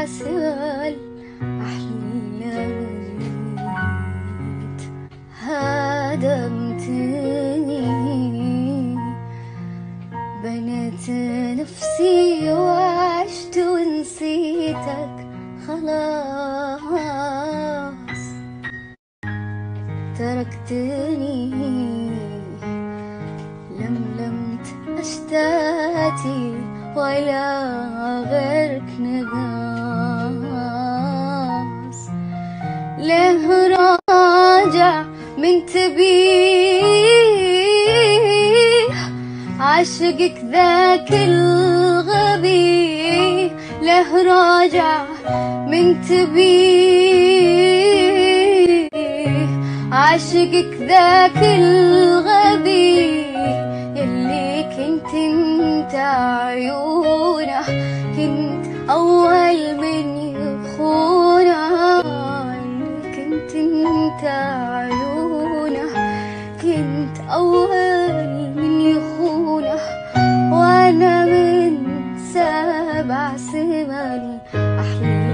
سوى الأحلام هدمتني، بنيت نفسي وعشت ونسيتك خلاص، تركتني لملمت أشتاتي ولا غيرك نغاص. ليه راجع من تبيه عاشقك ذاك الغبي، ليه راجع من تبيه عاشقك ذاك الغبي، يلي كنت انت عيونه، كنت اول من يخونه، كنت انت عيونه، كنت اول من يخونه، وانا من 7 سما احلام